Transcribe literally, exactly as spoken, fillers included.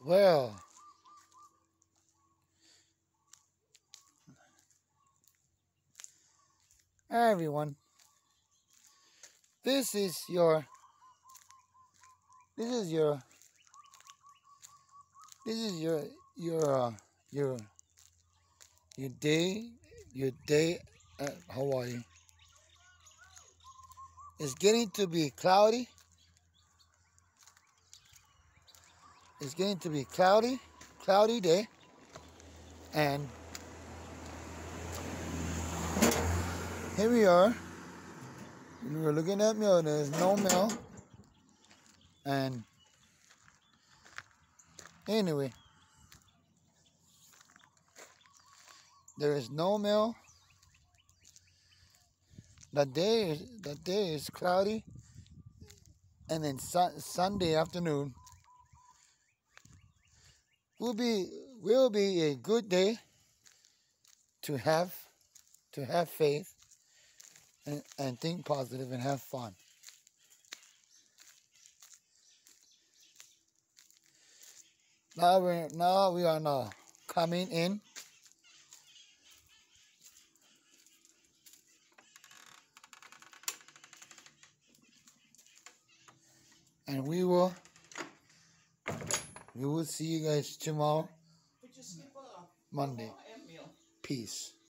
Well, hi everyone. This is your this is your this is your your uh, your your day your day at Hawaii. It's getting to be cloudy. It's getting to be cloudy, cloudy day, and here we are. We're looking at mail. There's no mail, and anyway, there is no mail. The day is the day is cloudy, and then sun, Sunday afternoon will be will be a good day to have to have faith and, and think positive and have fun. Now we're now we are now coming in. And we will we will see you guys tomorrow, Monday. Peace.